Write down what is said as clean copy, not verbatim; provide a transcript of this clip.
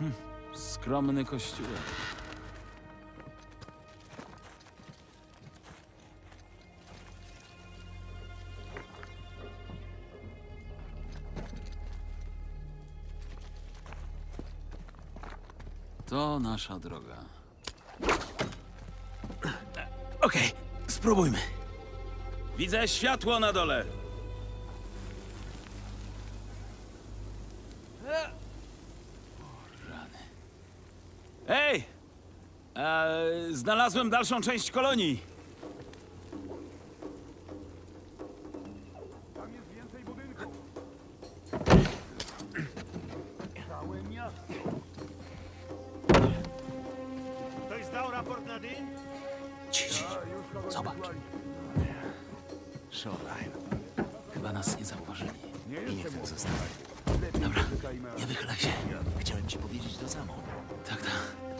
Skromny kościółek. To nasza droga. Okej, spróbujmy. Widzę światło na dole. Rany. Ej! Znalazłem dalszą część kolonii. Tam jest więcej budynków. Całe miasto. Ktoś zdał raport na DIN? Ciii. Już kogoś Zobacz. wysłali. Shoreline. Chyba nas nie zauważyli. Nie I niech jestem tak młody. zostanie. Lepiej Dobra, poczekajmy, aż- nie wychylaj się. Chciałem ci powiedzieć to samo. Tak, tak.